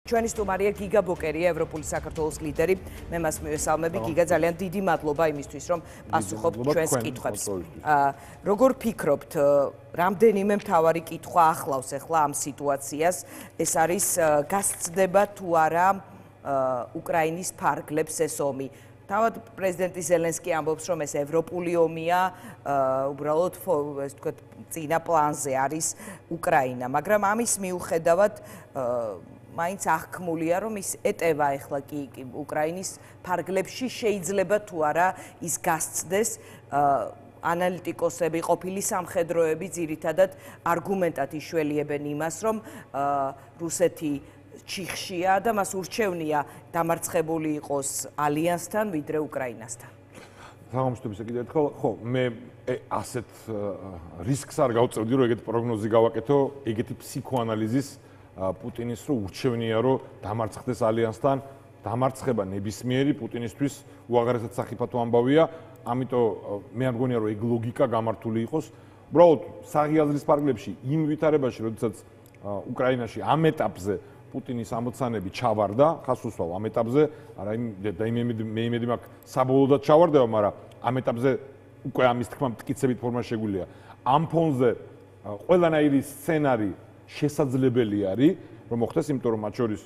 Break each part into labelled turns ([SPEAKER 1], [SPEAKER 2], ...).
[SPEAKER 1] ჩვენი სტუმარია გიგა ბოკერია, ევროპული საქართველოს ლიდერი. მე მას მივესალმები. გიგა, ძალიან დიდი მადლობა იმისთვის, რომ პასუხობთ ჩვენს კითხვებს. როგორ ფიქრობთ, რამდენიმე მთავარი კითხვა ახლავს ახლა ამ სიტუაციას? ეს არის გასცდება თუ არა უკრაინის ფარგლებს ეს ომი? თავად პრეზიდენტი ზელენსკი ამბობს, რომ ეს ევროპული ომია, უბრალოდ ეს თქვათ წინა პლანზე არის უკრაინა, მაგრამ ამის მიუხედავად მაინც აღქმულია, რომ ის ეტევა ახლა კი უკრაინის ფარგლებში შეიძლება თუ არა ის გასცდეს. ანალიტიკოსები, ყოფილი სამხედროები ძირითადად არგუმენტად იშველიებენ იმას, რომ რუსეთი ჩიხშია და მას ურჩევნია დამარცხებული იყოს ალიანსთან ვიდრე უკრაინასთან.
[SPEAKER 2] საღამოშტების კიდევ ერთხელ, ხო, მე ასეთ რისკს არ გავწევდი, რომ ეგეთი პროგნოზი გავაკეთო, ეგეთი ფსიქოანალიზის პუტინის რო ურჩევნია, რომ დამარცხდეს ალიანსთან, დამარცხება ნებისმიერი პუტინისთვის უაღრესად სახიფათო ამბავია, ამიტომ მე არ მგონია, რომ ეგ ლოგიკა გამართული იყოს. უბრალოდ საღიაზრის ფარგლებში იმ ვითარებაში, როდესაც უკრაინაში ამ ეტაპზე პუტინის ამოცანები ჩავარდა, ხას უსვავ ამ ეტაპზე, არა მე იმედი მაქვს საბოლოოდაც ჩავარდება, მაგრამ ამ ეტაპზე უკვე ამის თქმა მტკიცებით ფორმა შეგვიძლია. ამ ფონზე ყველანაირი სცენარი შესაძლებელი არის, რომ მოხდეს, იმიტომ რომ მათ შორის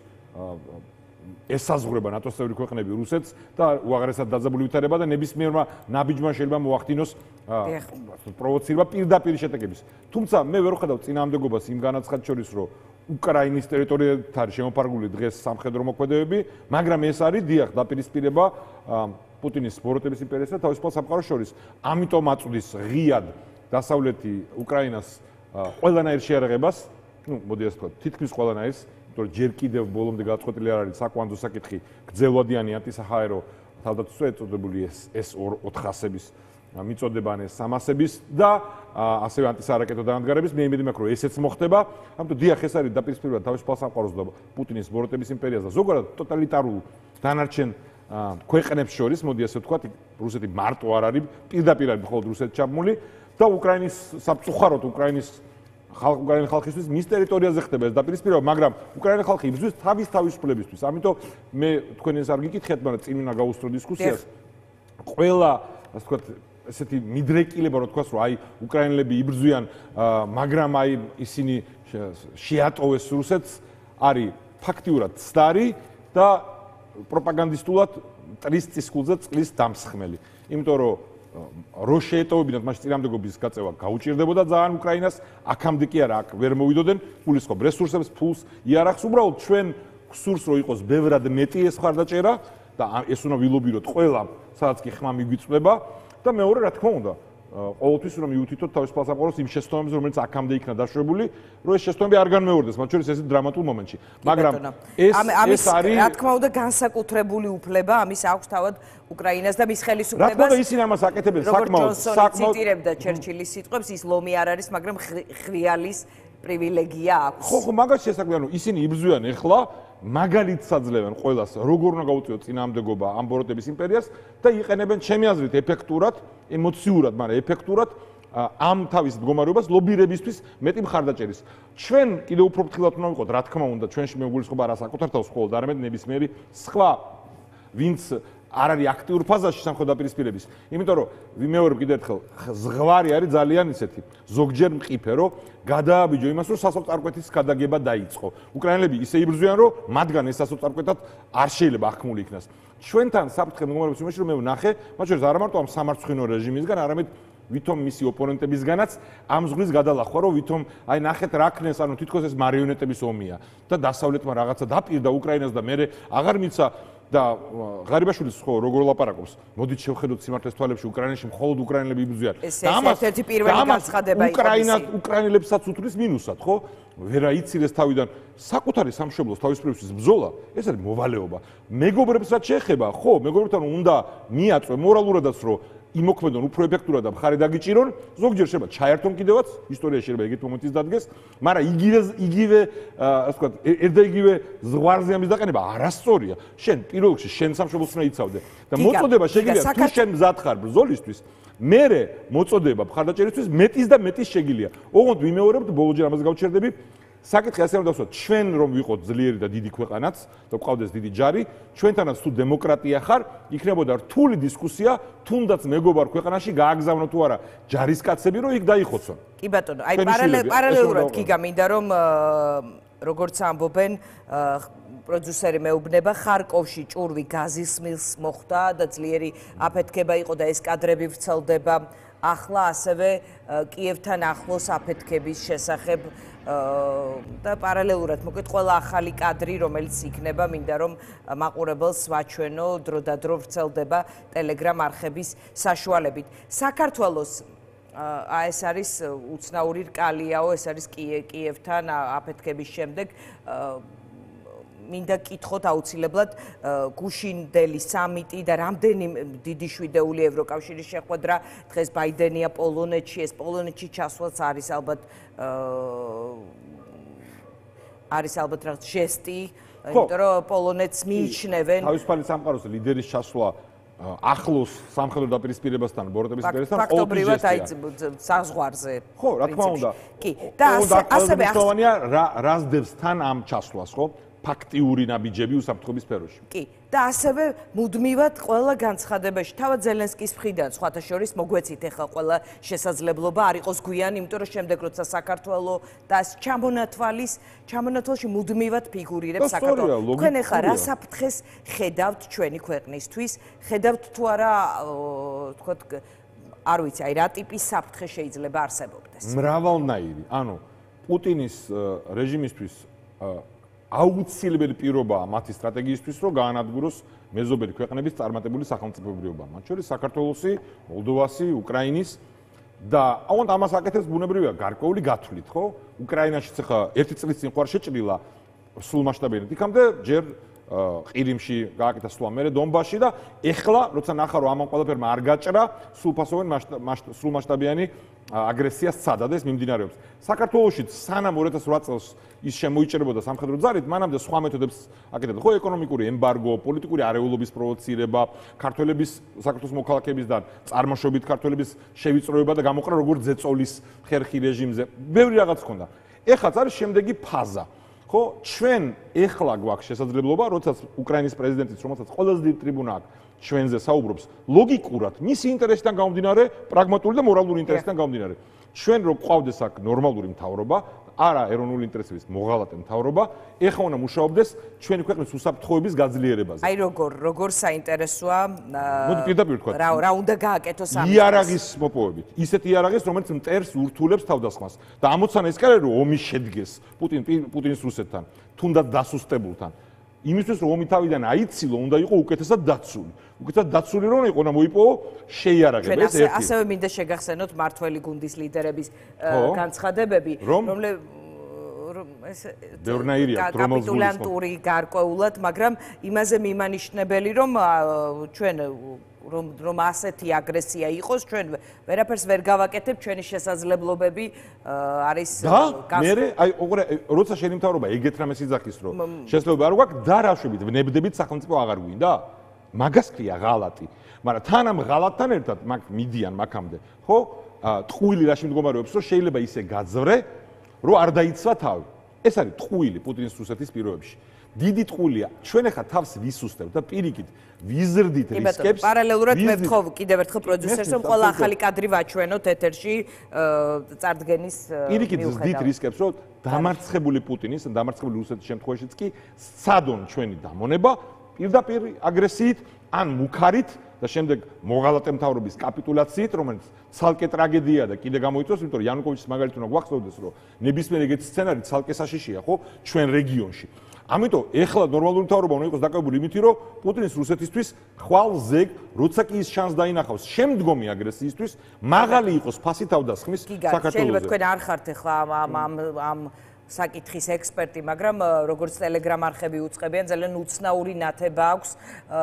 [SPEAKER 2] ესაზღვრება ნატოს წევრი ქვეყნები რუსეთს და უაღრესად დაძაბული ვითარება და ნებისმიერმა ნაბიჯმა შეიძლება მოახდინოს პროვოცირება პირდაპირ შეტაკების. თუმცა მე ვერ ვხედავ წინააღმდეგობას იმ განაცხადს შორის, რომ უკრაინის ტერიტორიით არის შემოფარგლული დღეს სამხედრო მოქმედებები, მაგრამ ეს არის დიახ დაპირისპირება პუტინის ბოროტების იმპერიასა და თავისუფალ სამყაროს შორის. ამიტომ აწვდის ღიად დასავლეთი უკრაინას ყველანაირ შეერაღებას, მოდი ასე ვთქვათ, თითქმის ყველანაირს, იმიტომ რომ ჯერ კიდევ ბოლომდე გაწყვეტილი არ არის საკვანძო საკითხი, გრძელვადიანი ანტისაჰაერო თავდაცვა ეწოდებული S-400-ების მიწოდება ან S-300-ების და ასევე ანტისარაკეტო დანადგარების. მე იმედი მაქვს, რომ ესეც მოხდება. ამიტომ დიახ, ეს არის დაპირისპირება თავისუფალ სამყაროს და პუტინის ბოროტების იმპერიას და ზოგადად ტოტალიტარულ დანარჩენ ქვეყნებს შორის, მოდი ასე ვთქვათ, რუსეთი მარტო არ არის, პირდაპირ არის მხოლოდ რუსეთი ჩაბმული და უკრაინის სამწუხაროდ უკრაინის ხალხისთვის მის ტერიტორიაზე ხდება ეს დაპირისპირება, მაგრამ უკრაინის ხალხი იბრძვის თავის თავისუფლებისთვის. ამიტომ მე თქვენ ეს არ გიკითხეთ, მაგრამ წინ უნდა გავუსწრო დისკუსიას. ყველა, ასე ვთქვათ, ესეთი მიდრეკილება, რომ თქვას, რომ აი უკრაინელები იბრძვიან, მაგრამ აი ისინი შეატოვეს რუსეთს, არის ფაქტიურად ცდარი და პროპაგანდისტულად ტრის წისქულზე წყლის დამსხმელი. იმიტომ რომ რო შეეტოვებინათ მაშინ წინააღმდეგობის გაწევა გაუჭირდებოდა ძალიან უკრაინას, აქამდე კი არა, აქ ვერ მოვიდოდნენ, გულისხმობ რესურსებს, ფულს, იარაღს, უბრალოდ ჩვენ გსურს რომ იყოს ბევრად მეტი ეს ხარდაჭერა და ეს უნდა ვილობიროთ ყველა, სადაც კი ხმა მიგვიწვდება და მეორე რა თქმა უნდა, ყოველთვის უნდა მიუთითოთ თავისუფალ სამყაროს იმ შეცდომებს, რომელიც აქამდე იქნა დაშვებული, რომ ეს შეცდომები არ განმეორდეს, მათ შორის ესეთ დრამატულ მომენტში. მაგრამ ეს არის
[SPEAKER 1] რა თქმა უნდა განსაკუთრებული უფლება ამის აქვს თავად უკრაინას და მის ხელისუფლებას.
[SPEAKER 2] რა თქმა უნდა ისინი ამას აკეთებენ საკმაოდ
[SPEAKER 1] ციტირებდა ჩერჩილის სიტყვებს, ის ლომი არ არის, მაგრამ ხრიალის პრივილეგია აქვს.
[SPEAKER 2] ხო, მაგას შესაძლოა, რომ ისინი იბრძვიან ახლა მაგალითს აძლევენ ყველას, როგორ უნდა გაუწიოთ წინააღმდეგობა ამ ბოროტების იმპერიას და იყენებენ ჩემი აზრით ეფექტურად, ემოციურად, მაგრამ ეფექტურად ამ თავის მდგომარეობას ლობირებისთვის მეტი მხარდაჭერის. ჩვენ კიდევ უფრო ფრთხილად უნდა ვიყოთ, რა თქმა უნდა, ჩვენში მეგულისხმობა არა საკუთარ თავს მხოლოდ, არამედ ნებისმიერი სხვა ვინც არ არის აქტიურ ფაზაში სამხედრო დაპირისპირების. იმიტომ რომ მეორე კიდევ ერთხელ ზღვარი არის ძალიან ისეთი ზოგჯერ მყიფე, რომ გადააბიჯო იმას, რომ სასოწარკვეთის გადაგება დაიწყო. უკრაინელები ისე იბრძვიან, რომ მათგან ეს სასოწარკვეთად არ შეიძლება აღქმული იქნას. ჩვენთან საფრთხე მდგომარეობის იმაში, რომ მე ვნახე, მათ შორის არა მარტო ამ სამარცხვინო რეჟიმისგან, არამედ ვითომ მისი ოპონენტებისგანაც ამ ზღვის გადალახვა, რომ ვითომ აი ნახეთ რა ქნეს, ანუ თითქოს ეს მარიონეტების ომია და დასავლეთმა რაღაცა დაპირდა უკრაინას და მე აღარ მიცა და ღარიბაშვილის ხო როგორ ლაპარაკობს, მოდით შევხედოთ სიმართლეს თვალებში, უკრაინაში მხოლოდ უკრაინელები იბრძვიან.
[SPEAKER 1] და ერთ-ერთი პირველი განცხადება იყო
[SPEAKER 2] უკრაინელებსაც უთვლის მინუსად, ხო? ვერა იცილეს თავიდან საკუთარი სამშობლოს თავისუფლებისთვის ბრძოლა, ეს არის მოვალეობა. მეგობრებს რაც შეეხება, ხო, მეგობრებთან უნდა მიაწვე მორალურადაც, რომ იმოქმედონ უფრო ეფექტურად და მხარი დაგიჭირონ, ზოგჯერ შეიძლება ჩაერთონ კიდევაც, ისტორიაში შეიძლება ეგეთ მომენტის დადგეს, მაგრამ იგივე, ასე ვთქვათ, ერთ-იგივე ზღვარზე ამის დაყენება არასწორია. შენ პირველ რიგში შენ სამშობლოს უნდა იცავდე და მოწოდება შეგიძლია თუ შენ მზად ხარ ბრძოლისთვის, მერე მოწოდება მხარდაჭერისთვის მეტის და მეტის შეგიძლია. ოღონდ ვიმეორებთ, ბოლოჯერ ამას გავჩერდები, საკითხი ასე რომ დავსვათ, ჩვენ რომ ვიყოთ ძლიერი და დიდი ქვეყანაც და გვყავდეს დიდი ჯარი, ჩვენთანაც თუ დემოკრატია ხარ, იქნებოდა რთული დისკუსია, თუნდაც მეგობარ ქვეყანაში გააგზავნო თუ არა ჯარისკაცები, რომ იქ დაიხოცონ.
[SPEAKER 1] კი ბატონო, აი პარალელურად გიგა მინდა რომ როგორც ამბობენ პროდიუსერი მეუბნება, ხარკოვში ჭურვი გაზის მილს მოხდა და ძლიერი აფეთქება იყო და ეს კადრები ვრცელდება. ახლა ასევე კიევთან ახლოს აფეთქების შესახებ და პარალელურად მოკლედ ყველა ახალი კადრი, რომელიც იქნება, მინდა რომ მაყურებელს ვაჩვენო, დროდადრო ვრცელდება Telegram არხების საშუალებით. საქართველოს ეს არის უცნაური რკალიაო, ეს არის კიევთან აფეთქების შემდეგ მინდა კითხოთ აუცილებლად გუშინდელი სამიტი და რამდენი დიდი შვიდეული ევროკავშირის შეხვედრა დღეს ბაიდენია პოლონეთში, ეს პოლონეთში ჩასვლაც არის ალბათ რაღაც ჟესტი, იმიტომ რომ პოლონეთს მიიჩნევენ
[SPEAKER 2] თავისუფალი სამყაროს ლიდერის ჩასვლა ახლოს სამხედრო დაპირისპირებასთან, ბოროტების იმპერიასთან
[SPEAKER 1] ფაქტობრივად აი საზღვარზე.
[SPEAKER 2] ხო, რა თქმა უნდა.
[SPEAKER 1] კი, და ასევე
[SPEAKER 2] რას დევს თან ამ ჩასვლას, ხო? ფაქტიური ნაბიჯები უსაფრთხოების სფეროში.
[SPEAKER 1] კი, და ასევე მუდმივად ყველა განცხადებაში, თავად ზელენსკის მხრიდან, სხვათა შორის მოგვეცით ახლა ყველა შესაძლებლობა არ იყოს გვიანი, იმიტომ რომ შემდეგ როცა საქართველო და ჩამონათვალში მუდმივად ფიგურირებს საქართველო. თქვენ ახლა რა საფრთხეს ხედავთ ჩვენი ქვეყნისთვის? ხედავთ თუ არა, თქვათ, არ ვიცი, აი რა ტიპის საფრთხე შეიძლება არსებობდეს?
[SPEAKER 2] მრავალნაირი. ანუ პუტინის რეჟიმისთვის აუცილებელი პირობაა მათი სტრატეგიისთვის, რომ გაანადგუროს მეზობელი ქვეყნების წარმატებული სახელმწიფოებრიობა, მათ შორის საქართველოსი, მოლდოვასი, უკრაინის და აუღონდ ამას აკეთებს ბუნებრივია გარკვეული გათვლით, ხო? უკრაინაშიც ახლა ერთი წლის წინ ყوار შეჭრილა სრულმასშტაბიანად. იქამდე ჯერ ყირიმში გააკეთა სვლა, მერე დონბასში და ეხლა, როცა ნახა რომ ამან ყველაფერმა არ გაჭრა, სრულმასშტაბიანი აგრესია სცადა და ეს მიმდინარეობს. საქართველოში სანამ 2008 წელს ის შემოიჭრებოდა სამხედრო ძალით, მანამდე სხვა მეთოდებს აკეთებდა. ხო, ეკონომიკური ემბარგო, პოლიტიკური არეულობის პროვოცირება, ქართველების საქართველოს მოქალაქეებისგან წარმოშობით ქართველების შევიწროება და გამოყრა როგორც ზეწოლის ხერხი რეჟიმზე. ბევრი რაღაც ჰქონდა. ეხლაც არის შემდეგი ფაზა. ხო, ჩვენ ეხლა გვაქვს შესაძლებლობა, როდესაც უკრაინის პრეზიდენტიც, რომელსაც ყველაზე დიდი ტრიბუნა აქვს, ჩვენზე საუბრობს, ლოგიკურად, მისი ინტერესიდან გამომდინარე, პრაგმატული და მორალური ინტერესიდან გამომდინარე. ჩვენ რო გვყავდეს აქ ნორმალური მთავრობა, არა ეროვნული ინტერესების მოღალატე მთავრობა, ეხლა უნდა მუშაობდეს ჩვენი ქვეყნის უსაფრთხოების გაძლიერებაზე.
[SPEAKER 1] აი როგორ საინტერესოა,
[SPEAKER 2] მოდი პირდაპირ ვთქვა.
[SPEAKER 1] რა უნდა გააკეთოს ამის?
[SPEAKER 2] იარაღის მოპოვებით. ისეთი იარაღის, რომელიც მტერს ურთულებს თავდასხმას. და ამოცანა ის კი არა, რომ ომი შედგეს პუტინის რუსეთთან, თუნდაც დასუსტებულთან. იმისთვის რომ ომი თავიდან აიცილო, უნდა იყო უკეთესად დაცული. უკეთესად დაცული რომ იყო, უნდა მოიპოვო შეიარაღება. ეს ერთი.
[SPEAKER 1] ასევე მინდა შეგახსენოთ მართველი გუნდის ლიდერების განცხადებები, ეს კაპიტულანტური გარკვეულად, მაგრამ იმაზე მიმანიშნებელი, რომ ჩვენ რომ ასეთი აგრესია იყოს, ჩვენ ვერაფერს ვერ გავაკეთებ, ჩვენი შესაძლებლობები არის
[SPEAKER 2] მე აი როცა შენი მთავრობა ეგეთ რამეს იძახის, რომ შესაძლებლობა არ გვაქვს და რაშვებით ვნებდებით სახელმწიფო აღარ გვინდა? მაგას ქვია ღალატი. მაგრამ თან ამ ღალატთან ერთად მაგ მიდიან მაგამდე, ხო? ტყუილი რაში მდგომარეობს, რომ შეიძლება ისე გაძვრე, რომ არ დაიცვა თავი. ეს არის ტყუილი პუტინის რუსეთის პირობებში. დიდი ტყუილია. ჩვენ ახლა თავს ვისუსტებთ და პირიქით ვიზრდით რისკებს.
[SPEAKER 1] პარალელურად მე ვთხოვ კიდევ ერთხელ პროდიუსერს, რომ ყველა ახალი კადრი ვაჩვენოთ ეთერში წარდგენის მიუხედავად.
[SPEAKER 2] პირიქით ვზდით რისკებს, რომ დამარცხებული პუტინის, დამარცხებული რუსეთის შემთხვევაშიც კი სცადონ ჩვენი დამონება პირდაპირ აგრესიით ან მუქარით და შემდეგ მოღალატე მთავრობის კაპიტულაციით, რომელიც ცალკე ტრაგედია და კიდე გამოიწვევს, იმიტომ რომ იანუკოვიჩის მაგალითი უნდა გვახსოვდეს, რომ ნებისმიერ ეგეთი სცენარი ცალკე საშიშია, ხო, ჩვენ რეგიონში. ამიტომ ეხლა ნორმალური მთავრობა უნდა იყოს დაკავებული იმით, რომ პუტინის რუსეთისთვის ხვალ ზეგ, როცა კი ის შანსს დაინახავს შემდგომი აგრესიისთვის, მაღალი იყოს ფასი თავდასხმის საქართველოზე.
[SPEAKER 1] შეიძლება თქვენ არ ხართ ეხლა ამ საკითხის ექსპერტი, მაგრამ როგორც Telegram არხები უწყებიან, ძალიან უცნაური ნათება აქვს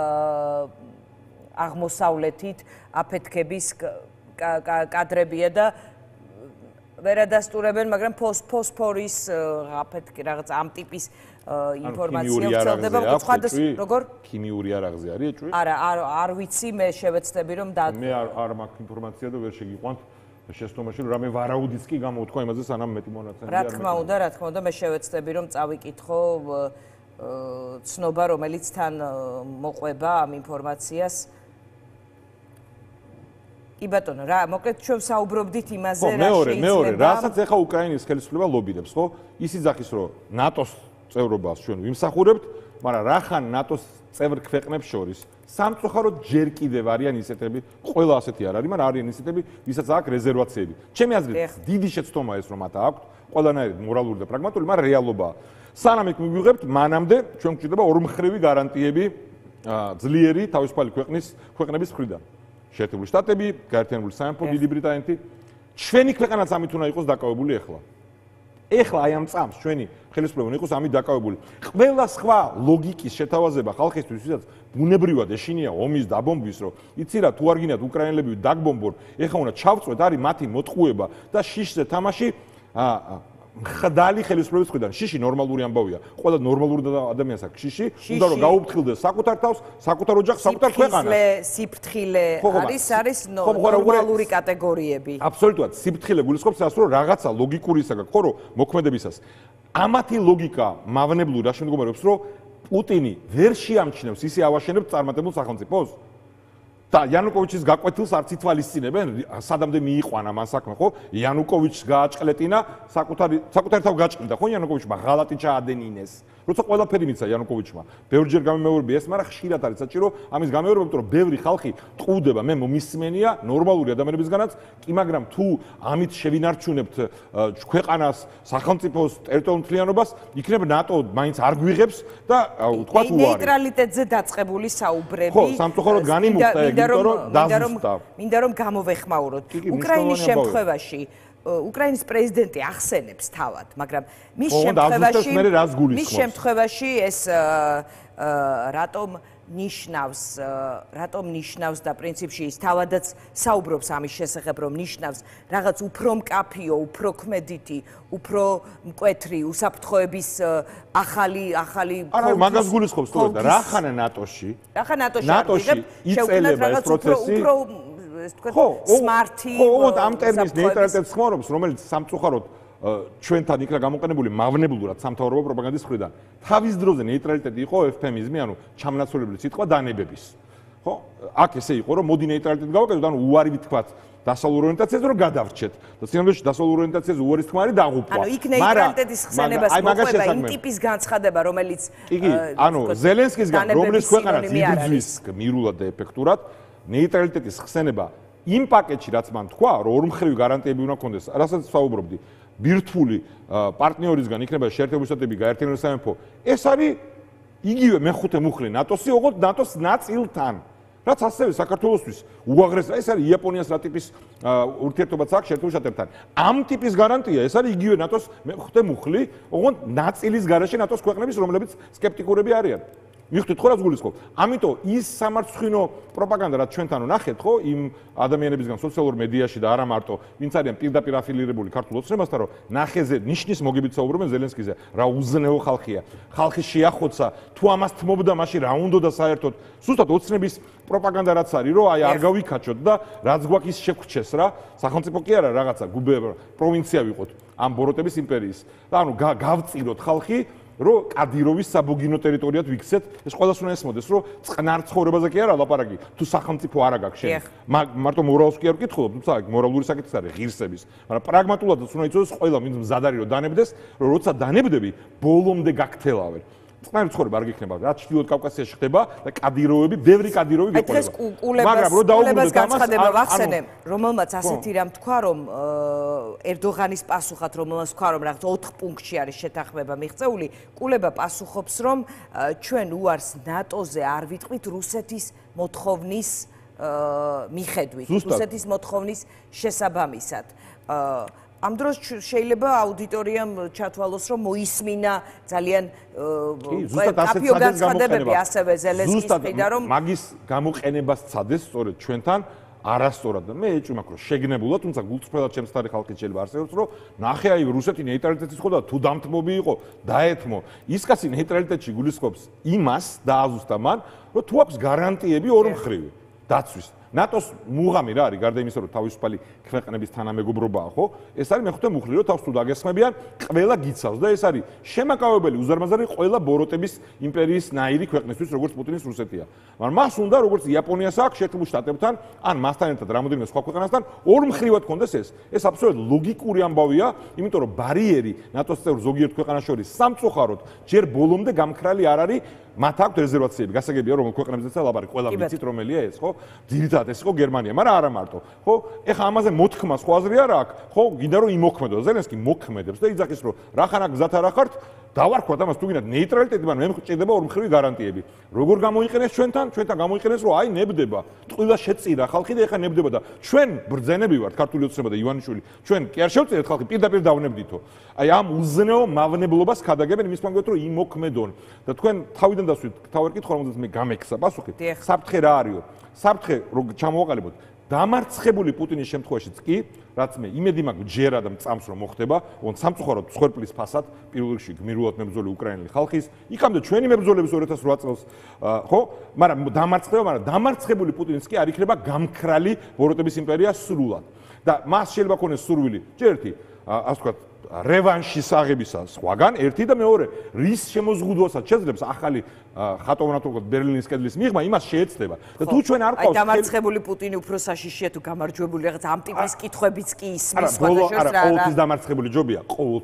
[SPEAKER 1] აღმოსავლეთით აფეთქების კადრებია და ვერადასტურებენ, მაგრამ ფოსფორის აფეთქი რაღაც ამ ტიპის ინფორმაცია ვრცელდება. როგორ?
[SPEAKER 2] ქიმიური არაღზე არის ეჭვი?
[SPEAKER 1] არა, არ ვიცი, მე შევეცდები რომ
[SPEAKER 2] მე არ მაქვს ინფორმაცია და ვერ შეგიყვანთ. შესწომაში რომ რამე ვარაუდიც კი გამოუთქვა იმაზე სანამ მეტი მონაცემები
[SPEAKER 1] რა თქმა უნდა მე შევეცდები რომ წავიკითხო ცნობა რომელიც თან მოყვება ამ ინფორმაციას კი ბატონო რა მოკლედ ჩვენ საუბრობდით იმაზე რა შეიძლება
[SPEAKER 2] მეორე რასაც ახლა უკრაინის ხელისუფლება ლობირებს ხო ის იძახის რომ ნატოს წევრობას ჩვენ ვიმსახურებთ მაგრამ რახან ნატოს წევრ ქვეყნებს შორის სამწუხაროდ ჯერ კიდევ არიან ისეთები ყველა ასეთი არ არის მაგრამ არიან ისეთები ვისაც აქვს რეზერვაციები ჩემი აზრით დიდი შეცდომა ეს რომ მათ აქვს ყველანაირად მორალური და პრაგმატული მაგრამ რეალობაა სანამ იქ მივიღებთ მანამდე ჩვენ გვჭირდება ორმხრივი გარანტიები ძლიერი თავისუფალი ქვეყნების მხრიდან შეერთებული შტატები, გაერთიანებული სამეფო, დიდი ბრიტანეთი, ჩვენი ქვეყანაც ამით უნდა იყოს დაკავებული ახლა. ეხლა აი ამ წამს ჩვენი ხელისუფლება უნდა იყოს ამით დაკავებული. ყველა სხვა ლოგიკის შეთავაზება ხალხისთვის, ვისაც ბუნებრივად ეშინია ომის დაბომბვის, რომ იცი რა, თუ არ გინდათ უკრაინელები დაგბომბონ, ეხლა უნდა ჩავწვეთ, არის მათი მოტყუება და შიშზე თამაში ხდალი ხელისუფლების მხრიდან. შიში ნორმალური ამბავია. ყველა ნორმალური ადამიანს აქვს შიში, უნდა რომ გაუფრთხილდეს საკუთარ თავს, საკუთარ ოჯახს, საკუთარ ქვეყანას.
[SPEAKER 1] სიფრთხილე არის ნორმალური კატეგორიები.
[SPEAKER 2] აბსოლუტურად. სიფრთხილე გულისხმობს ასე რომ რაღაცა ლოგიკურისა გაქვს, ხო, რომ მოქმედებისას. ამათი ლოგიკა მავნებლური რა შემდგომარეობს, რომ პუტინი ვერ შეამჩნევს ისე ავაშენებს წარმატებულ სახელმწიფოს. და იანუკოვიჩის გაკვეთილს არც ითვალისწინებენ, სადამდე მიიყვანა მან საქმე, ხო? იანუკოვიჩს გააჭყლეტინა, საკუთარ თავ გაჭყლიდა, ხო? იანუკოვიჩმა ღალატი ჩაადენინეს. როცა ყველაფერი მიცა იანუკოვიჩმა, ბევრჯერ გამემეორებია ეს, მაგრამ ხშირად არის საჭირო ამის გამეორება, იმიტომ რომ ბევრი ხალხი ტყუდება, მე მომისმენია ნორმალური ადამიანებისგანაც, კი მაგრამ თუ ამით შევინარჩუნებთ ქვეყანას, სახელმწიფოს, ტერიტორიულ მთლიანობას, იქნებ ნატო მაინც არ გვიღებს და ვთქვათ უარი.
[SPEAKER 1] ნეიტრალიტეტზე დაწყებული საუბრები.
[SPEAKER 2] ხო, სამწუხაროდ განიმუხტა ეგ, იმიტომ რომ დაზუსტა.
[SPEAKER 1] მინდა რომ გამოვეხმაუროთ. უკრაინის შემთხვევაში უკრაინის პრეზიდენტი ახსენებს თავად, მაგრამ მის შემთხვევაში ეს რატომ ნიშნავს და პრინციპში ის თავადაც საუბრობს ამის შესახებ, რომ ნიშნავს რაღაც უფრო მკაფიო, უფრო ქმედითი, უფრო მკვეთრი უსაფრთხოების ახალი
[SPEAKER 2] არა მაგას გულისხმობს თორე და რა ხანა ნატოში იწელება ეს პროცესი
[SPEAKER 1] სმარტი
[SPEAKER 2] ხო ამ ტერმინს ნეიტრალიტეტს ხმარობს რომელიც სამწუხაროდ ჩვენთან იქნა გამოყენებული მავნებლურად სამთავრობო პროპაგანდის მხრიდან თავის დროზე ნეიტრალიტეტი იყო ეფემიზმი ანუ ჩამნაცვლებელი სიტყვა დანებების ხო აქ ესე იყო რომ მოდი ნეიტრალიტეტი გავაკეთოთ ანუ უარი ვთქვათ დასავლურ орიენტაციაზე რომ გადავრჩეთ და სინამდვილეში დასავლურ ორიენტაციაზე უარის თქმა არის დაღუპვა
[SPEAKER 1] ანუ იქ ნეიტრალიტეტის ხსენებას მოყვება იმ ტიპის განცხადება რომელიც
[SPEAKER 2] ანუ ზელენსკისგან რომლის ქვეყანაც იბრძვის მირულად და ეფექტურად ნეიტრალიტეტის ხსენება იმ პაკეტში რაც მან თქვა რომ ორმხრივი გარანტიები უნდა ქონდეს რასაც ვსაუბრობდი ბირთვული პარტნიორისგან იქნება შეერთებული შტატები გაერთიანებული სამეფო ეს არის იგივე მეხუთე მუხლი ნატოსი ოღონდ ნატოს ნაწილთან რაც ასევე საქართველოსთვის უაღრესია ეს არის იაპონიას რა ტიპის ურთიერთობაც აქვს შეერთებულ შტატებთან ამ ტიპის გარანტია ეს არის იგივე ნატოს მეხუთე მუხლი ოღონდ ნაწილის გარეშე ნატოს ქვეყნების რომლებიც სკეპტიკურები არიან მიხდით ხო რაც გულისხმობ ამიტომ ის სამარცხვინო პროპაგანდა რაც ჩვენთან ნახეთ ხო იმ ადამიანებისგან სოციალურ მედიაში და არა მარტო ვინც არიან პირდაპირ აფილირებული ქართულ ოცნებასთან რომ ნახეზე ნიშნის მოგებით საუბრობენ ზელენსკიზე რა უზნეო ხალხია ხალხი შეახოცა თუ ამას თმობდა მაშინ რა უნდოდა საერთოდ ზუსტად ოცნების პროპაგანდა რაც არის რომ აი არ გავიქაჩოთ და რაც გვაქვს ის შეგვჩეს რა სახელმწიფო კი არა რაღაცა პროვინცია ვიყოთ ამ ბოროტების იმპერიის და ანუ გავწიროთ ხალხი რომ კადიროვის საბუგინო ტერიტორიად ვიქცეთ ეს ყველას უნდა ესმოდეს რომ წყნარ ცხოვრებაზე კი არა ლაპარაკი თუ სახელმწიფო არა გაქვს შენ მარტო მორალს კი არ ვკითხულობ თუმცა მორალური საკითხი არის ღირსების მაგრამ პრაგმატულადაც უნდა იცოდეს ყველა ვინც მზად არის რომ დანებდეს რომ როცა დანებდები ბოლომდე გაგთელავენ წყნარი ცხოვრება არ გიქნება რაც ჩრდილოეთ კავკასიაში ხდება და კადიროვები ბევრი კადიროვი გეყოლება
[SPEAKER 1] მაგრამ რომ დაუბრუნდეთ განცხადება ვახსენე რომელმაც ასეთი რამ თქვა რომ ერდოღანის პასუხად რომელმაც თქვა რომ რაღაც 4 პუნქტში არის შეთანხმება მიღწეული კულება პასუხობს რომ ჩვენ უარს ნატოზე არ ვიტყვით რუსეთის მოთხოვნის მიხედვით რუსეთის მოთხოვნის შესაბამისად ამ დროს შეიძლება აუდიტორიამ ჩათვალოს რომ მოისმინა ძალიან კაფიო განცხადებები ასევე ზელენსკის მხრიდან რომ
[SPEAKER 2] მაგის გამოყენებას ცადეს სწორედ ჩვენთან არასწორად და მე ეჭვი მაქვს რომ შეგნებულად თუმცა გულწრფელად ჩემსთარი ხალხი შეიძლება არსებობს რომ ნახე აი რუსეთი ნეიტრალიტეტის ხო და თუ დამთმობი იყო დაეთმო ის კაცი ნეიტრალიტეტში გულისხმობს იმას და აზუსტა მან რომ თუ აქვს გარანტიები ორმხრივი დაცვის ნატოს მუღამი რა არის გარდა იმისა რომ თავისუფალი ქვეყნების თანამეგობრობაა ხო ეს არის მეხუთე მუხლი რომ თავს თუ დაგესხმებიან ყველა გიცავს და ეს არის შემაკავებელი უზარმაზარი ყველა ბოროტების იმპერიის ნაირი ქვეყნისთვის როგორც პუტინის რუსეთია მაგრამ მას უნდა როგორც იაპონიას აქვს შეერთებულ შტატებთან ან მასთან ერთად რამოდენიმე სხვა ქვეყანასთან ორმხრივად კონდეს ეს აბსოლუტურად ლოგიკური ამბავია იმიტომ რომ ბარიერი ნატოს წევრ ზოგიერთ ქვეყანას შორის სამწუხაროდ ჯერ ბოლომდე გამქრალი არ არის მათ აქვს რეზერვაციები გასაგებია რომ ქვეყნებზეც ლაპარაკი ყველა ვიცით რომელია ეს ხო ძირითადად ეს იყო გერმანია მაგრამ არა მარტო ხო ეხა ამაზე მოთქმა სხვა აზრი არ აქვს ხო გინდა რომ იმოქმედო ზელენსკი მოქმედებს და იძახის რომ რახანაკ გზად არ ახართ დავარქვათ ამას თუ გინდათ ნეიტრალიტეტი მაგრამ მე მჭირდება ორმხრივი გარანტიები როგორ გამოიყენეს ჩვენთან გამოიყენეს რომ აი ნებდება ტყილა შეწირა ხალხი და ეხა ნებდება და ჩვენ ბრძენები ვართ ქართული ოცნება და ივანიშვილი ჩვენ კი არ შევწირეთ ხალხი პირდაპირ დავნებდითო აი ამ უზნეო მავნებლობას ქადაგებენ იმის მაგათ რომ იმოქმედონ და თქვენ თავიდან დასვით თავი კითხვა რომელზეც მე გამექცა პასუხი საფრთხე რა არისო საფრთხე რომ ჩამოვაყალიბოთ დამარცხებული პუტინის შემთხვევაშიც კი რაც მე იმედი მაქვს ჯერა და მწამს რომ მოხდება ოღონდ სამწუხაროდ მსხვერპლის ფასად პირველ რიგში გმირულად მებრძოლი უკრაინელი ხალხის იქამდე ჩვენი მებრძოლების 2008 წელს ხო მაგრამ დამარცხებული პუტინიც კი არ იქნება გამქრალი ბოროტების იმპერია სრულად და მას შეიძლება ქონდეს სურვილი ჯერ ერთი ასე ვთქვათ რევანშის აღებისა სხვაგან ერთი და მეორე რის შემოზღუდვასაც შეძლებს ახალი ხატოვნათურქოთ ბერლინის კედლის მიღმა იმას შეეცდება და თუ ჩვენ არ ყავს
[SPEAKER 1] დამარცხებული პუტინი უფრო საშიშია თუ გამარჯვებული რაღაც ამ ტიპის კითხვებიც კი ისმის
[SPEAKER 2] სხვადასხვა რა ყოველთვის დამარცხებული ჯობია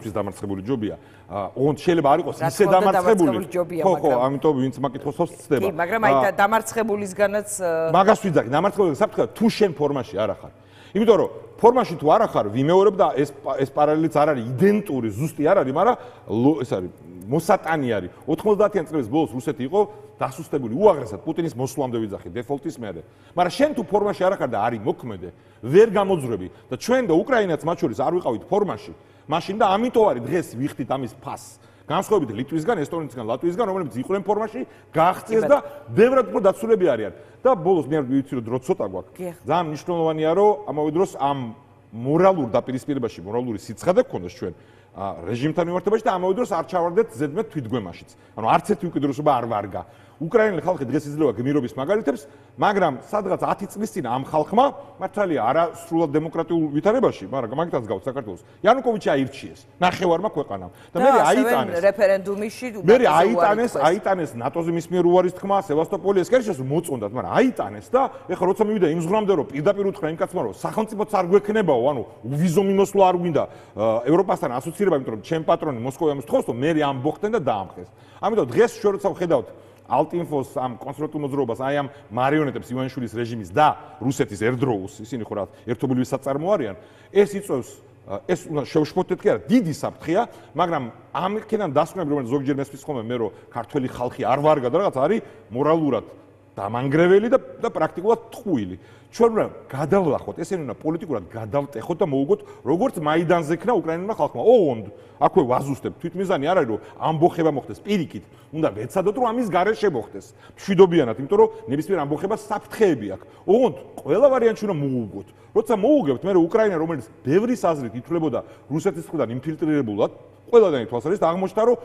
[SPEAKER 2] ოღონდ შეიძლება არ იყოს ისე დამარცხებული ხო ამიტომ ვინც მაკითხოსოს ცდება
[SPEAKER 1] კი მაგრამ აი დამარცხებულისგანაც
[SPEAKER 2] მაგას ვიძახი დამარცხებული საფრთხე თუ შენ ფორმაში არ ახარ იმიტომ რომ ფორმაში თუ არ ახარ ვიმეორებ და ეს პარალელიც არ არის იდენტური ზუსტი არ არის მაგრამ ეს არის მოსატანი არის 90-იან წლების ბოლოს რუსეთი იყო დასუსტებული უაღრესად პუტინის მოსვლამდე ვიძახი დეფოლტის მერე მაგრამ შენ თუ ფორმაში არ ახარ და არის მოქმედე ვერ გამოძვრები და ჩვენ და უკრაინაც მათ შორის არ ვიყავით ფორმაში მაშინ და ამიტომ არის დღეს ვიხდით ამის ფასს განსხვავებით ლიტვისგან, ესტონეთისგან, ლატვიისგან, რომლებიც იყვნენ ფორმაში, გააღწიეს და ბევრად უფრო დაცულები არიან. და ბოლოს მე ვიცი რომ დრო ცოტა გვაქვს. ძალიან მნიშვნელოვანია რომ ამავე დროს ამ მორალურ დაპირისპირებაში, მორალური სიცხადე გქონდეს ჩვენ რეჟიმთან მიმართებაში და ამავე დროს არ ჩავარდეთ ზედმეტ თვითგვემაშიც. ანუ არც ერთი უკიდურესობა არ ვარგა. უკრაინელი ხალხი დღეს იძლევა გმირობის მაგალითებს, მაგრამ სადღაც 10 წლის წინ ამ ხალხმა მართალია არა სრულად დემოკრატიულ ვითარებაში, მაგრამ მაგითაც გავს საქართველოს. იანუკოვიჩი აირჩიეს, ნახევარმა ქვეყანამ. და მე აიტანეს
[SPEAKER 1] რეფერენდუმში
[SPEAKER 2] მე აიტანეს ნატოზე მის მიერ უარის თქმა, სევასტოპოლი ეს კერშეს მოწონდათ, მაგრამ აიტანეს და ეხლა როცა მივიდა იმ ზღვრამდე რომ პირდაპირ უთხრა იმ კაცმა რომ სახელმწიფოც არ გვექნებაო, ანუ ვიზო მიმოსვლა არ გვინდა ევროპასთან ასოცირება, იმიტომ რომ ჩემ პატრონი მოსკოვი ამის თხოვს, რომ მე ამბოხდნენ და დაამხეს. ამიტომ დღეს შოროცა ვხედავთ ალტინფოს ამ კონსტრუქტულ მოძრაობას აი ამ მარიონეტებს ივანიშვილის რეჟიმის და რუსეთის ერთდროულს ისინი ხო რა ერთობლივი საწარმო არიან ეს იწევს ეს უნდა შევშფოთეთ კი არა დიდი საფრთხეა მაგრამ ამქიდან დასკვნები რომელიც ზოგჯერ მესმის ხოლმე მე რომ ქართველი ხალხი არ ვარგა და რაღაც არის მორალურად დამანგრეველი და პრაქტიკულად ტყუილი ჩვენ უნდა გადავლახოთ ესენი უნდა პოლიტიკურად გადავტეხოთ და მოუგოთ როგორც მაიდანზე ქნა უკრაინელმა ხალხმა ოღონდ აქვე ვაზუსტებ თვითმიზანი არ არის რომ ამბოხება მოხდეს პირიქით უნდა ვეცადოთ რომ ამის გარეშე მოხდეს მშვიდობიანად იმიტომ რომ ნებისმიერ ამბოხებას საფრთხეები აქვს ოღონდ ყველა ვარიანტი უნდა მოუგოთ როცა მოუგებთ მე რომ უკრაინა რომელიც ბევრის აზრით ითვლებოდა რუსეთის მხრიდან ინფილტრირებულად ყველადანი თვალსაზრისით აღმოჩნდა რომ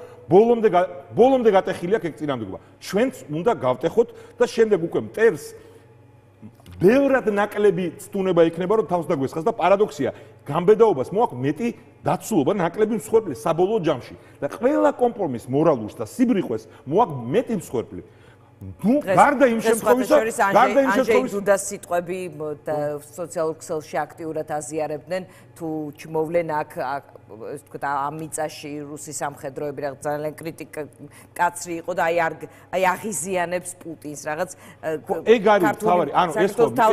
[SPEAKER 2] ბოლომდე გატეხილი აქვს ეგ წინამდებობა ჩვენც უნდა გავტეხოთ და შემდეგ უკვე მტერს ბევრად ნაკლები ცდუნება იქნება რომ თავს დაგვესხას და პარადოქსია გამბედაობას მოაქვს მეტი დაცულობა ნაკლები მსხვერპლი საბოლოო ჯამში და ყველა კომპრომისს მორალურს და სიბრიყვეს მოაქვს მეტი მსხვერპლი ნუ გარდა იმ შემთხვევისა
[SPEAKER 1] ანჯეი დუდას სიტყვები სოციალურ ქსელში აქტიურად აზიარებდნენ თუ ჩმოვლენ აქ ეს თქვა ამ მიწაში რუსი სამხედროები რაღაც ძალიან კრიტიკა კაცრი იყო და აი აღიზიანებს პუტინს რაღაც
[SPEAKER 2] ეგ არის თავარი ანუ ეს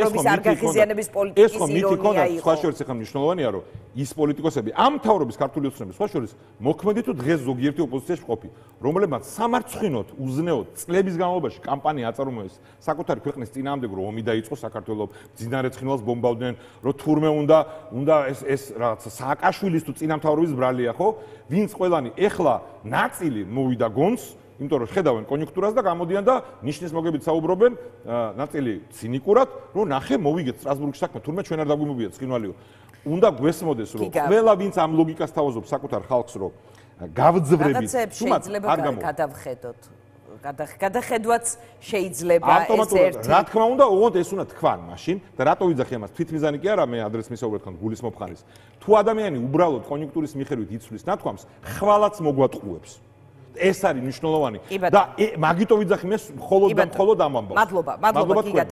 [SPEAKER 2] ხო მითიქონდა სხვა შორის ახლა მნიშვნელოვანია რომ ის პოლიტიკოსები ამ თავრობის ქართული ოცნების სხვა შორის მოქმედი თუ დღეს ზოგიერთი ოპოზიციაში ყოფი რომლებმაც სამარცხვინოდ უზნეოდ წლების განმავლობაში კამპანია აწარმოეს საკუთარი ქვეყნის წინააღმდეგ რომ ომი დაიწყო საქართველოს ძინარე ცხინვალს ბომბავდნენ რომ თურმე უნდა ეს რაღაც სააკაშვილის თუ წინამთავრობის ბრალია ხო ვინც ყველანი ეხლა ნაწილი მოვიდა გონს იმიტომ რომ ხედავენ კონიუნქტურას და გამოდიან და ნიშნის მოგებით საუბრობენ ნაწილი ცინიკურად რომ ნახე მოვიგეთ სტრასბურგში საქმე თურმე ჩვენ არ დაგვიმოვიეთ ცხინვალიო უნდა გვესმოდეს რომ ყველა ვინც ამ ლოგიკას თავაზობს საკუთარ ხალხს რომ გავძვრებით
[SPEAKER 1] რაღაცებს შეიძლება გადავხედოთ გადახედვაც შეიძლება ეს ერთი.
[SPEAKER 2] რა თქმა უნდა, ოღონდ ეს უნდა თქვან მაშინ და რატო ვიძახი ამას? თვითმიზანი კი არა მე ადრეს მისაუბრეთ ხან გულის მომხარის. თუ ადამიანი უბრალოდ კონიუნქტურის მიხედვით იცვლის ნათქვამს, ხვალაც მოგვატყუებს. ეს არის მნიშვნელოვანი და მაგიტო ვიძახი მე მხოლოდ და მხოლოდ ამ ამბავს.
[SPEAKER 1] მადლობა გიგა.